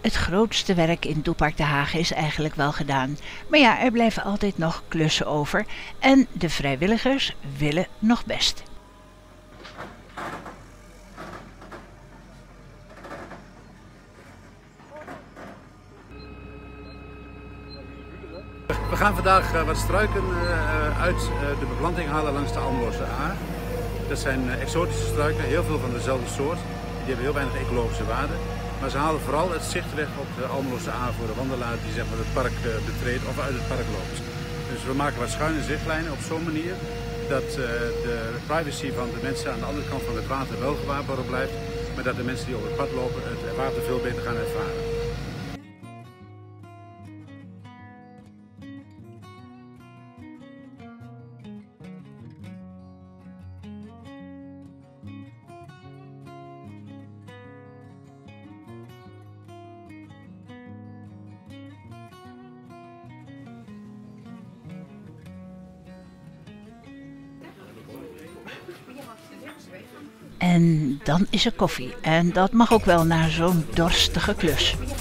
Het grootste werk in Doepark De Haag is eigenlijk wel gedaan. Maar ja, er blijven altijd nog klussen over en de vrijwilligers willen nog best. We gaan vandaag wat struiken uit de beplanting halen langs de Almeloze A. Dat zijn exotische struiken, heel veel van dezelfde soort. Die hebben heel weinig ecologische waarde. Maar ze halen vooral het zicht weg op de Almeloze A voor de wandelaar die zeg maar, het park betreedt of uit het park loopt. Dus we maken wat schuine zichtlijnen op zo'n manier dat de privacy van de mensen aan de andere kant van het water wel gewaarborgd blijft. Maar dat de mensen die op het pad lopen het water veel beter gaan ervaren. En dan is er koffie. En dat mag ook wel na zo'n dorstige klus.